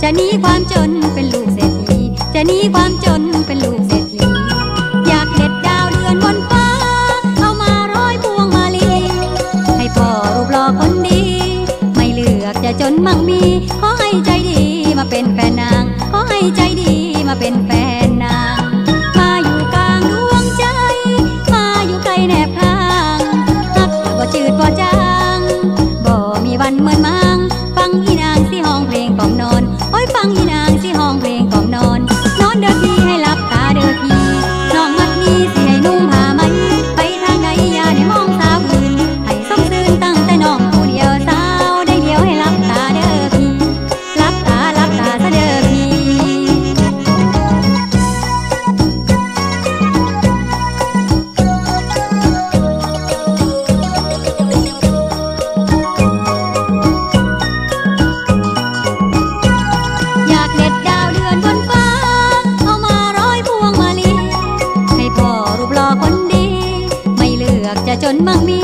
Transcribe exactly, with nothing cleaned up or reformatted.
จะหนีความจนเป็นลูกเศรษฐีจะหนีความจนเป็นลูกเศรษฐีอยากเด็ดดาวเดือนบนฟ้าเอามาร้อยพวงมาลีให้พ่อรูปหล่อคนดีไม่เลือกจะจนมั่งมีขอให้ใจดีมาเป็นแฟนนางขอให้ใจดีมาเป็นแฟนนางมาอยู่กลางดวงใจมาอยู่ไกลแนบทางฮักบ่จืดบ่จางบ่มีวันเหมือนมังฟังอีนางสิห้องเพลงกล่อมนอนโอ้ยฟังอีนางสิห้องเพลงกล่อมนอนนอนเด้อพี่ให้หลับตาเด้อพี่น้องมัดนี้สิให้นุ่งผ้าไหมไปทางใดอย่าได้มองสาวอื่นให้สมซื่นตั้งแต่น้องผู้เดียวสาวได้เดียวให้หลับตาเด้อพี่หลับตาหลับตาซะเด้อพี่อยากเด็ดดาวเดือนบนฟ้าเอามาร้อยพวงมาลีให้พ่อรูปหล่อคนดีไม่เลือกจะจนมั่งมี